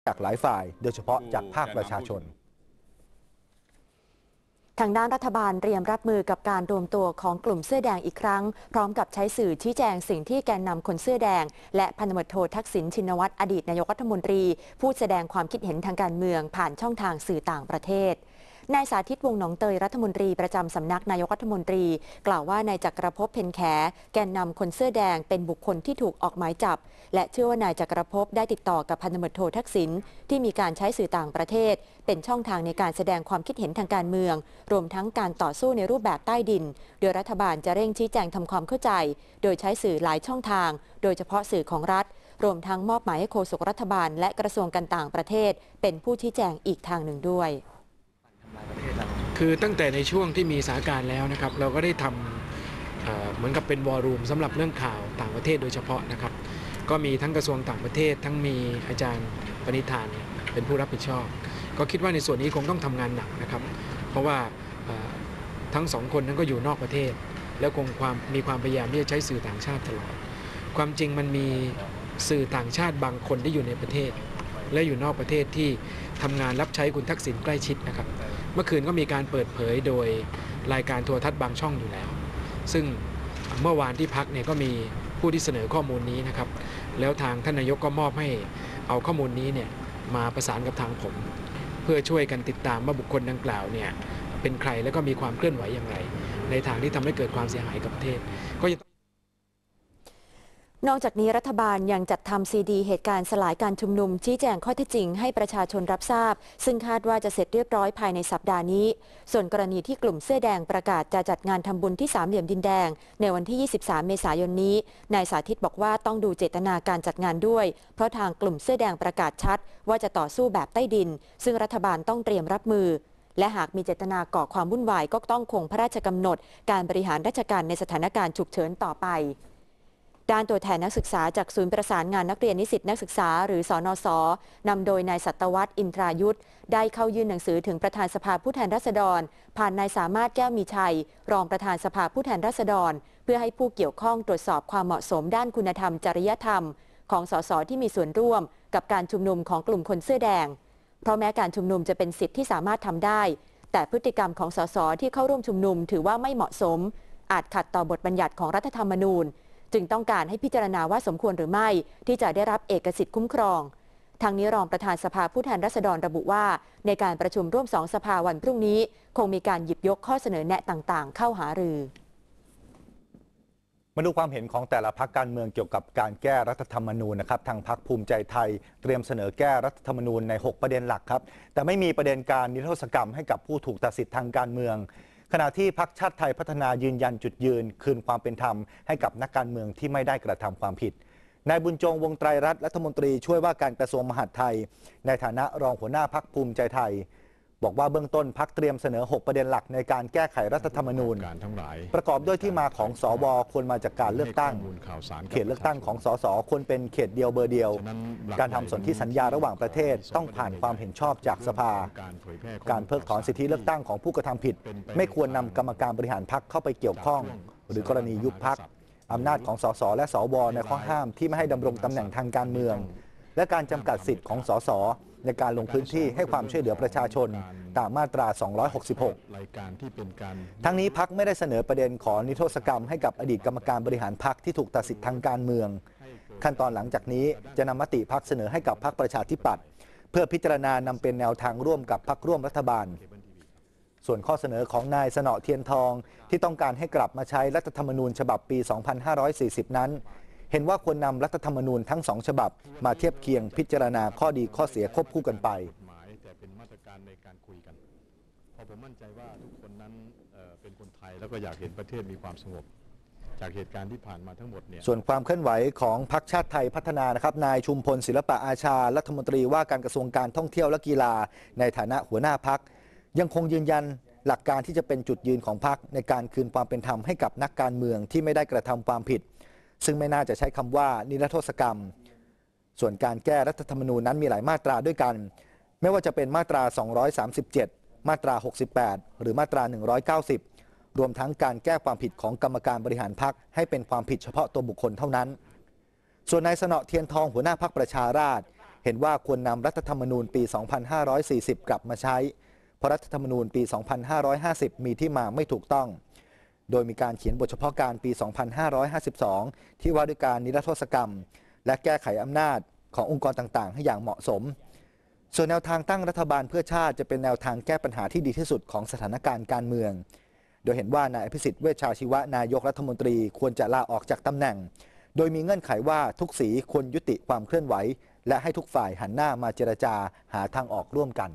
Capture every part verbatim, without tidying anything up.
จากหลายฝ่ายโดยเฉพาะจากภาคประชาชนทางด้านรัฐบาลเตรียมรับมือกับการรวมตัวของกลุ่มเสื้อแดงอีกครั้งพร้อมกับใช้สื่อชี้แจงสิ่งที่แกนนำคนเสื้อแดงและพันตำรวจโททักษิณชินวัตรอดีตนายกรัฐมนตรีพูดแสดงความคิดเห็นทางการเมืองผ่านช่องทางสื่อต่างประเทศนายสาธิตวงศ์หนองเตยรัฐมนตรีประจำสำนักนายกรัฐมนตรีกล่าวว่านายจักรภพเพ็ญแขแกนนำคนเสื้อแดงเป็นบุคคลที่ถูกออกหมายจับและเชื่อว่านายจักรภพได้ติดต่อกับพันตำรวจโททักษิณที่มีการใช้สื่อต่างประเทศเป็นช่องทางในการแสดงความคิดเห็นทางการเมืองรวมทั้งการต่อสู้ในรูปแบบใต้ดินโดยรัฐบาลจะเร่งชี้แจงทำความเข้าใจโดยใช้สื่อหลายช่องทางโดยเฉพาะสื่อของรัฐรวมทั้งมอบหมายให้โฆษกรัฐบาลและกระทรวงการต่างประเทศเป็นผู้ชี้แจงอีกทางหนึ่งด้วยคือตั้งแต่ในช่วงที่มีสถานการณ์แล้วนะครับเราก็ได้ทำ เ, เหมือนกับเป็นวอลลุ่มสำหรับเรื่องข่าวต่างประเทศโดยเฉพาะนะครับก็มีทั้งกระทรวงต่างประเทศทั้งมีอาจารย์ปณิธานเป็นผู้รับผิดชอบก็คิดว่าในส่วนนี้คงต้องทำงานหนักนะครับเพราะว่าทั้งสองคนนั้นก็อยู่นอกประเทศแล้วคงความมีความพยายามที่จะใช้สื่อต่างชาติตลอดความจริงมันมีสื่อต่างชาติบางคนที่อยู่ในประเทศและอยู่นอกประเทศที่ทำงานรับใช้คุณทักษิณใกล้ชิดนะครับเมื่อคืนก็มีการเปิดเผยโดยรายการโทรทัศน์บางช่องอยู่แล้วซึ่งเมื่อวานที่พักเนี่ยก็มีผู้ที่เสนอข้อมูลนี้นะครับแล้วทางท่านนายกก็มอบให้เอาข้อมูลนี้เนี่ยมาประสานกับทางผมเพื่อช่วยกันติดตามว่าบุคคลดังกล่าวเนี่ยเป็นใครและก็มีความเคลื่อนไหวอย่างไรในทางที่ทำให้เกิดความเสียหายกับประเทศก็จะนอกจากนี้รัฐบาลยังจัดทำซีดีเหตุการณ์สลายการชุมนุมชี้แจงข้อเท็จจริงให้ประชาชนรับทราบซึ่งคาดว่าจะเสร็จเรียบร้อยภายในสัปดาห์นี้ส่วนกรณีที่กลุ่มเสื้อแดงประกาศจะจัดงานทำบุญที่สามเหลี่ยมดินแดงในวันที่ยี่สิบสามเมษายนนี้นายสาธิตบอกว่าต้องดูเจตนาการจัดงานด้วยเพราะทางกลุ่มเสื้อแดงประกาศชัดว่าจะต่อสู้แบบใต้ดินซึ่งรัฐบาลต้องเตรียมรับมือและหากมีเจตนาก่อความวุ่นวายก็ต้องคงพระราชกำหนดการบริหารราชการในสถานการณ์ฉุกเฉินต่อไปด้านตัวแทนนักศึกษาจากศูนย์ประสานงานนักเรียนนิสิตนักศึกษาหรือสนส.นำโดยนายสัตวัฒน์อินทรายุทธได้เข้ายื่นหนังสือถึงประธานสภาผู้แทนราษฎรผ่านนายสามารถแก้วมีชัยรองประธานสภาผู้แทนราษฎรเพื่อให้ผู้เกี่ยวข้องตรวจสอบความเหมาะสมด้านคุณธรรมจริยธรรมของสสที่มีส่วนร่วมกับการชุมนุมของกลุ่มคนเสื้อแดงเพราะแม้การชุมนุมจะเป็นสิทธิที่สามารถทำได้แต่พฤติกรรมของสสที่เข้าร่วมชุมนุมถือว่าไม่เหมาะสมอาจขัดต่อบทบัญญัติของรัฐธรรมนูญจึงต้องการให้พิจารณาว่าสมควรหรือไม่ที่จะได้รับเอกสิทธิ์คุ้มครองทางนี้รองประธานสภาผู้แทนราษฎรระบุว่าในการประชุมร่วมสองสภาวันพรุ่งนี้คงมีการหยิบยกข้อเสนอแนะต่างๆเข้าหารือมาดูความเห็นของแต่ละพรรคการเมืองเกี่ยวกับการแก้รัฐธรรมนูญนะครับทางพรรคภูมิใจไทยเตรียมเสนอแก้รัฐธรรมนูญในหกประเด็นหลักครับแต่ไม่มีประเด็นการนิรโทษกรรมให้กับผู้ถูกตัดสิทธิ์ทางการเมืองขณะที่พรรคชาติไทยพัฒนายืนยันจุดยืนคืนความเป็นธรรมให้กับนักการเมืองที่ไม่ได้กระทำความผิดนายบุญจงวงไตรรัตน์รัฐมนตรีช่วยว่าการกระทรวงมหาดไทยในฐานะรองหัวหน้าพรรคภูมิใจไทยบอกว่าเบื้องต้นพรรคเตรียมเสนอหกประเด็นหลักในการแก้ไขรัฐธรรมนูญประกอบด้วยที่มาของสวควรมาจากการเลือกตั้งเขตเลือกตั้งของสสควรเป็นเขตเดียวเบอร์เดียวการทำสนธิสัญญาระหว่างประเทศต้องผ่านความเห็นชอบจากสภาการเพิกถอนสิทธิเลือกตั้งของผู้กระทำผิดไม่ควรนำกรรมการบริหารพรรคเข้าไปเกี่ยวข้องหรือกรณียุบพรรคอำนาจของสสและสวในข้อห้ามที่ไม่ให้ดำรงตำแหน่งทางการเมืองและการจำกัดสิทธิ์ของสสในการลงพื้นที่ให้ความช่วยเหลือประชาชนตามมาตราสองร้อยหกสิบหกทั้งนี้พรรคไม่ได้เสนอประเด็นขอนิรโทษกรรมให้กับอดีตกรรมการบริหารพรรคที่ถูกตัดสิทธิ์ทางการเมืองขั้นตอนหลังจากนี้จะนำมติพรรคเสนอให้กับพรรคประชาธิปัตย์เพื่อพิจารณานำเป็นแนวทางร่วมกับพรรคร่วมรัฐบาลส่วนข้อเสนอของนายสนอเทียนทองที่ต้องการให้กลับมาใช้รัฐธรรมนูญฉบับปีสองพันห้าร้อยสี่สิบนั้นเห็นว่าควรนำรัฐธรรมนูญทั้งสองฉบับมาเทียบเคียงพิจารณาข้อดีข้อเสียควบคู่กันไปแต่เป็นมาตรการในการคุยกันเพราะผมมั่นใจว่าทุกคนนั้นเป็นคนไทยแล้วก็อยากเห็นประเทศมีความสงบจากเหตุการณ์ที่ผ่านมาทั้งหมดเนี่ยส่วนความเคลื่อนไหวของพรรคชาติไทยพัฒนานะครับนายชุมพลศิลปะอาชารัฐมนตรีว่าการกระทรวงการท่องเที่ยวและกีฬาในฐานะหัวหน้าพรรคยังคงยืนยันหลักการที่จะเป็นจุดยืนของพรรคในการคืนความเป็นธรรมให้กับนักการเมืองที่ไม่ได้กระทำความผิดซึ่งไม่น่าจะใช้คำว่านิรโทษกรรมส่วนการแก้รัฐธรรมนูญนั้นมีหลายมาตราด้วยกันไม่ว่าจะเป็นมาตราสองร้อยสามสิบเจ็ดมาตราหกสิบแปดหรือมาตราหนึ่งร้อยเก้าสิบรวมทั้งการแก้ความผิดของกรรมการบริหารพรรคให้เป็นความผิดเฉพาะตัวบุคคลเท่านั้นส่วนนายสนอเทียนทองหัวหน้าพรรคประชาราษฎร์เห็นว่าควรนำรัฐธรรมนูญปี สองพันห้าร้อยสี่สิบ กลับมาใช้เพราะรัฐธรรมนูญปี สองพันห้าร้อยห้าสิบ มีที่มาไม่ถูกต้องโดยมีการเขียนบทเฉพาะการปี สองพันห้าร้อยห้าสิบสอง ที่ว่าด้วยการนิรโทษกรรมและแก้ไขอำนาจขององค์กรต่างๆให้อย่างเหมาะสมส่วนแนวทางตั้งรัฐบาลเพื่อชาติจะเป็นแนวทางแก้ปัญหาที่ดีที่สุดของสถานการณ์การเมืองโดยเห็นว่านายอภิสิทธิ์เวชชาชีวะนายกรัฐมนตรีควรจะลาออกจากตำแหน่งโดยมีเงื่อนไขว่าทุกสีควรยุติความเคลื่อนไหวและให้ทุกฝ่ายหันหน้ามาเจรจาหาทางออกร่วมกัน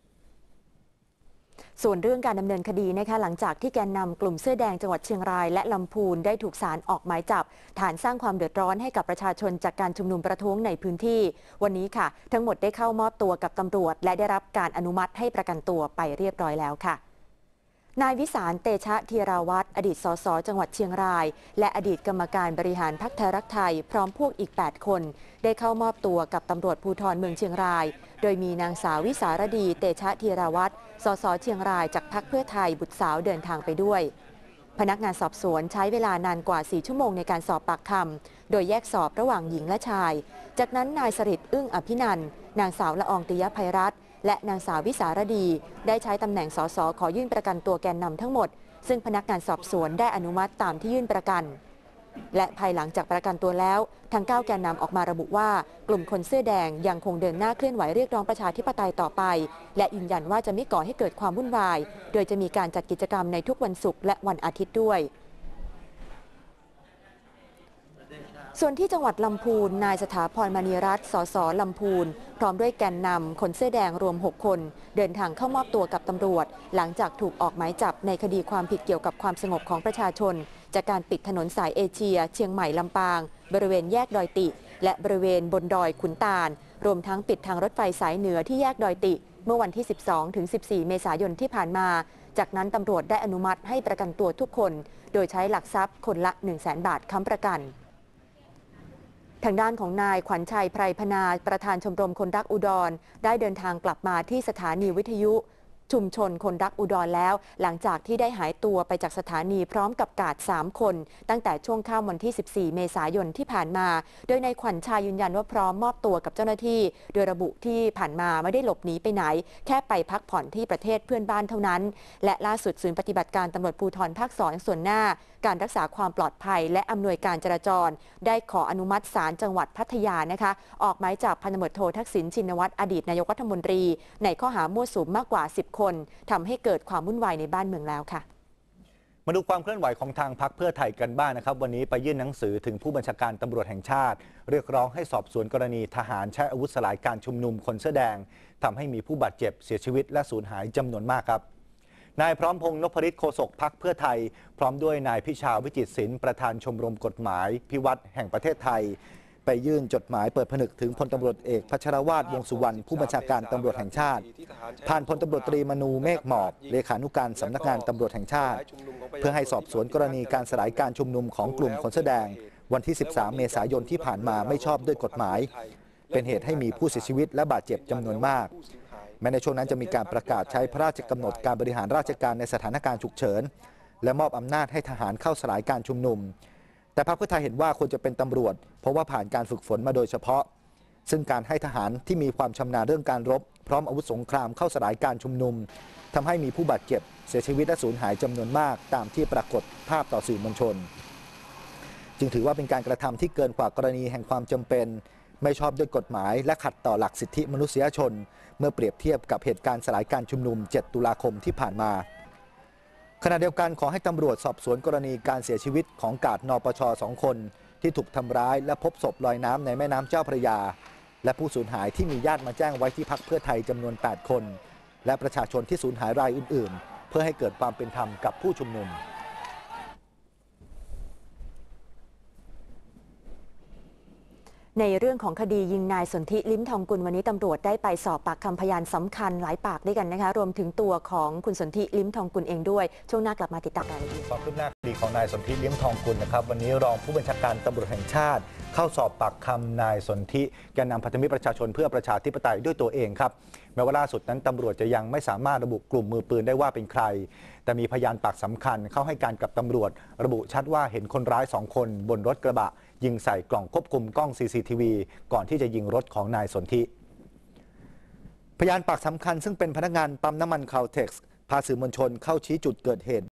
ส่วนเรื่องการดำเนินคดีนะคะหลังจากที่แกนนำกลุ่มเสื้อแดงจังหวัดเชียงรายและลำพูนได้ถูกศาลออกหมายจับฐานสร้างความเดือดร้อนให้กับประชาชนจากการชุมนุมประท้วงในพื้นที่วันนี้ค่ะทั้งหมดได้เข้ามอบตัวกับตำรวจและได้รับการอนุมัติให้ประกันตัวไปเรียบร้อยแล้วค่ะนายวิสารเตชะธีราวัฒน์อดีตสสจังหวัดเชียงรายและอดีตกรรมการบริหารพรรคไทยรักไทยพร้อมพวกอีกแปดคนได้เข้ามอบตัวกับตำรวจภูธรเมืองเชียงรายโดยมีนางสาววิสารดีเตชะธีราวัฒน์สสเชียงรายจากพรรคเพื่อไทยบุตรสาวเดินทางไปด้วยพนักงานสอบสวนใช้เวลานานกว่าสี่ชั่วโมงในการสอบปากคำโดยแยกสอบระหว่างหญิงและชายจากนั้นนายสฤษดิ์อึ้งอภินันท์นางสาวละอองติยไพรัตน์และนางสาววิสารดีได้ใช้ตำแหน่งสสขอยื่นประกันตัวแกนนำทั้งหมดซึ่งพนักงานสอบสวนได้อนุมัติตามที่ยื่นประกันและภายหลังจากประกันตัวแล้วทั้งเก้าแกนนำออกมาระบุว่ากลุ่มคนเสื้อแดงยังคงเดินหน้าเคลื่อนไหวเรียกร้องประชาธิปไตยต่อไปและยืนยันว่าจะไม่ก่อให้เกิดความวุ่นวายโดยจะมีการจัดกิจกรรมในทุกวันศุกร์และวันอาทิตย์ด้วยส่วนที่จังหวัดลำพูนนายสถาพรมณีรัตน์สสลำพูนพร้อมด้วยแกนนำคนเสื้อแดงรวมหกคนเดินทางเข้ามอบตัวกับตำรวจหลังจากถูกออกหมายจับในคดีความผิดเกี่ยวกับความสงบของประชาชนจากการปิดถนนสายเอเชียเชียงใหม่ลำปางบริเวณแยกดอยติและบริเวณบนดอยขุนตาลรวมทั้งปิดทางรถไฟสายเหนือที่แยกดอยติเมื่อวันที่ สิบสองถึงสิบสี่ เมษายนที่ผ่านมาจากนั้นตำรวจได้อนุมัติให้ประกันตัวทุกคนโดยใช้หลักทรัพย์คนละ หนึ่งแสน บาทค้ำประกันทางด้านของนายขวัญชัยไพรพนาประธานชมรมคนรักอุดรได้เดินทางกลับมาที่สถานีวิทยุชุมชนคนรักอุดรแล้วหลังจากที่ได้หายตัวไปจากสถานีพร้อมกับกาดสามคนตั้งแต่ช่วงค่ำวันที่ สิบสี่ เมษายนที่ผ่านมาโดยนายขวัญชัยยืนยันว่าพร้อมมอบตัวกับเจ้าหน้าที่โดยระบุที่ผ่านมาไม่ได้หลบหนีไปไหนแค่ไปพักผ่อนที่ประเทศเพื่อนบ้านเท่านั้นและล่าสุดศูนย์ปฏิบัติการตำรวจภูธรภาคสองส่วนหน้าการรักษาความปลอดภัยและอำนวยการจราจรได้ขออนุมัติศาลจังหวัดพัทยานะคะออกหมายจับพันตำรวจโททักษิณชินวัตรอดีตนายกรัฐมนตรีในข้อหามั่วสุมมากกว่าสิบคนทำให้เกิดความวุ่นวายในบ้านเมืองแล้วค่ะมาดูความเคลื่อนไหวของทางพรรคเพื่อไทยกันบ้าง น, นะครับวันนี้ไปยื่นหนังสือถึงผู้บัญชาการตำรวจแห่งชาติเรียกร้องให้สอบสวนกรณีทหารใช้อาวุธสลายการชุมนุมคนเสื้อแดงทำให้มีผู้บาดเจ็บเสียชีวิตและสูญหายจำนวนมากครับนายพร้อมพงษ์นพฤทธิ์โฆษกพรรคเพื่อไทยพร้อมด้วยนายพิชาวิจิตรศิลป์ประธานชมรมกฎหมายพิวัตรแห่งประเทศไทยไปยื่นจดหมายเปิดผนึกถึงพลตำรวจเอกพัชรวาทวงษ์สุวรรณผู้บัญชาการตำรวจแห่งชาติผ่านพลตำรวจตรีมนูเมฆหมอกเลขานุการสำนักงานตำรวจแห่งชาติเพื่อให้สอบสวนกรณีการสลายการชุมนุมของกลุ่มคนเสื้อแดงวันที่ สิบสาม เมษายนที่ผ่านมาไม่ชอบด้วยกฎหมายเป็นเหตุให้มีผู้เสียชีวิตและบาดเจ็บจำนวนมากแม้ในช่วงนั้นจะมีการประกาศใช้พระราชกำหนดการบริหารราชการในสถานการณ์ฉุกเฉินและมอบอำนาจให้ทหารเข้าสลายการชุมนุมแต่พรรคเพื่อไทยเห็นว่าควรจะเป็นตำรวจเพราะว่าผ่านการฝึกฝนมาโดยเฉพาะซึ่งการให้ทหารที่มีความชำนาญเรื่องการรบพร้อมอาวุธสงครามเข้าสลายการชุมนุมทำให้มีผู้บาดเจ็บเสียชีวิตและสูญหายจำนวนมากตามที่ปรากฏภาพต่อสื่อมวลชนจึงถือว่าเป็นการกระทำที่เกินกว่ากรณีแห่งความจำเป็นไม่ชอบด้วยกฎหมายและขัดต่อหลักสิทธิมนุษยชนเมื่อเปรียบเทียบกับเหตุการณ์สลายการชุมนุมเจ็ดตุลาคมที่ผ่านมาขณะเดียวกันขอให้ตำรวจสอบสวนกรณีการเสียชีวิตของกาดนปช.สองคนที่ถูกทำร้ายและพบศพลอยน้ำในแม่น้ำเจ้าพระยาและผู้สูญหายที่มีญาติมาแจ้งไว้ที่พรรคเพื่อไทยจำนวนแปดคนและประชาชนที่สูญหายรายอื่นๆเพื่อให้เกิดความเป็นธรรมกับผู้ชุมนุมในเรื่องของคดียิงนายสนธิลิ้มทองกุลวันนี้ตำรวจได้ไปสอบปากคำพยานสำคัญหลายปากด้วยกันนะคะรวมถึงตัวของคุณสนธิลิ้มทองกุลเองด้วยช่วงหน้ากลับมาติดตามรายละเอียดความคืบหน้าคดีของนายสนธิลิ้มทองกุลนะครับวันนี้รองผู้บัญชาการตำรวจแห่งชาติเข้าสอบปากคำนายสนธิแกนนำพันธมิตรประชาชนเพื่อประชาธิปไตยด้วยตัวเองครับแม้ว่าล่าสุดนั้นตำรวจจะยังไม่สามารถระบุกลุ่มมือปืนได้ว่าเป็นใครแต่มีพยานปากสำคัญเข้าให้การกับตำรวจระบุชัดว่าเห็นคนร้ายสองคนบนรถกระบะยิงใส่กล่องควบคุมกล้อง ซี ซี ที วี ก่อนที่จะยิงรถของนายสนธิพยานปากสำคัญซึ่งเป็นพนักงานปั๊มน้ำมันคาวเท็กซ์พาสื่อมวลชนเข้าชี้จุดเกิดเหตุ